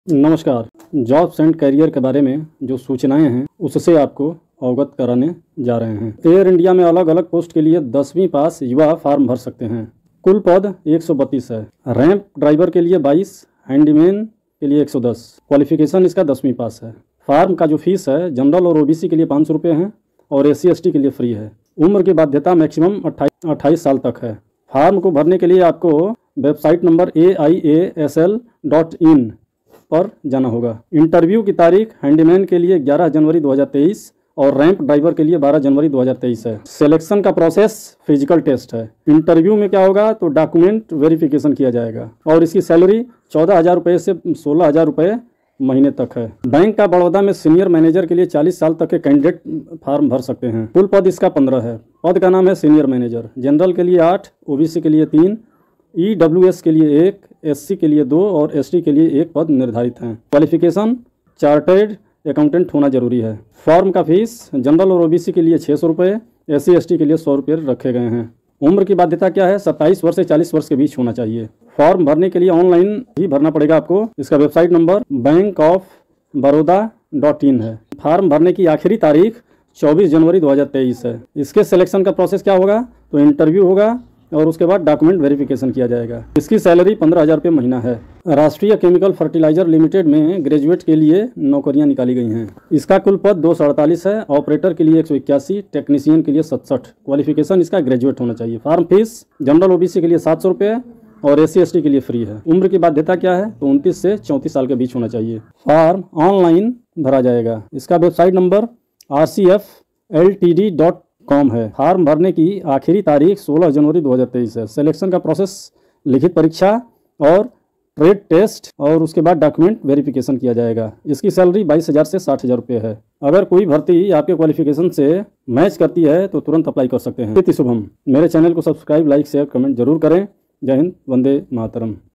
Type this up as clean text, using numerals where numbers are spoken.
नमस्कार। Jobs and career के बारे में जो सूचनाएं हैं उससे आपको अवगत कराने जा रहे हैं। एयर इंडिया में अलग अलग पोस्ट के लिए 10वीं पास युवा फॉर्म भर सकते हैं। कुल पद 132 है। रैंप ड्राइवर के लिए 22, हैंडीमैन के लिए 110। क्वालिफिकेशन इसका 10वीं पास है। फार्म का जो फीस है जनरल और ओबीसी के लिए 500 रुपये है और SC/ST के लिए फ्री है। उम्र की बाध्यता मैक्सिमम 28 साल तक है। फार्म को भरने के लिए आपको वेबसाइट नंबर AIASL.in पर जाना होगा। इंटरव्यू की तारीख हैंडीमैन के लिए 11 जनवरी 2023 और रैंप ड्राइवर के लिए 12 जनवरी 2023 है। सिलेक्शन का प्रोसेस फिजिकल टेस्ट है। इंटरव्यू में क्या होगा तो डॉक्यूमेंट वेरिफिकेशन किया जाएगा और इसकी सैलरी 14,000 रुपये से 16,000 रुपये महीने तक है। बैंक का बड़ौदा में सीनियर मैनेजर के लिए 40 साल तक के कैंडिडेट फार्म भर सकते हैं। कुल पद इसका 15 है। पद का नाम है सीनियर मैनेजर। जनरल के लिए 8, ओबीसी के लिए 3, EWS के लिए 1, SC के लिए 2 और ST के लिए 1 पद निर्धारित हैं। क्वालिफिकेशन चार्टर्ड अकाउंटेंट होना जरूरी है। फॉर्म का फीस जनरल और ओबीसी के लिए 600 रुपये, SC/ST के लिए 100 रुपये रखे गए हैं। उम्र की बाध्यता क्या है 27 वर्ष से 40 वर्ष के बीच होना चाहिए। फॉर्म भरने के लिए ऑनलाइन ही भरना पड़ेगा आपको। इसका वेबसाइट नंबर bankofbaroda.in है। फॉर्म भरने की आखिरी तारीख 24 जनवरी 2023 है। इसके सिलेक्शन का प्रोसेस क्या होगा तो इंटरव्यू होगा और उसके बाद डॉक्यूमेंट वेरिफिकेशन किया जाएगा। इसकी सैलरी 15,000 रुपये महीना है। राष्ट्रीय केमिकल फर्टिलाइजर लिमिटेड में ग्रेजुएट के लिए नौकरियां निकाली गई हैं। इसका कुल पद 248 है। ऑपरेटर के लिए 181, टेक्नीशियन के लिए 67। क्वालिफिकेशन इसका ग्रेजुएट होना चाहिए। फार्म फीस जनरल ओबीसी के लिए 700 रुपये और SC/ST के लिए फ्री है। उम्र की बाध्यता क्या है तो 29 से 34 साल के बीच होना चाहिए। फॉर्म ऑनलाइन भरा जाएगा। इसका वेबसाइट नंबर rcfltd.com है। फॉर्म भरने की आखिरी तारीख 16 जनवरी 2023 है। सिलेक्शन का प्रोसेस लिखित परीक्षा और ट्रेड टेस्ट और उसके बाद डॉक्यूमेंट वेरिफिकेशन किया जाएगा। इसकी सैलरी 22,000 से 60,000 रुपये है। अगर कोई भर्ती आपके क्वालिफिकेशन से मैच करती है तो तुरंत अप्लाई कर सकते हैं। शुभम। मेरे चैनल को सब्सक्राइब, लाइक, शेयर, कमेंट जरूर करें। जय हिंद, वंदे मातरम।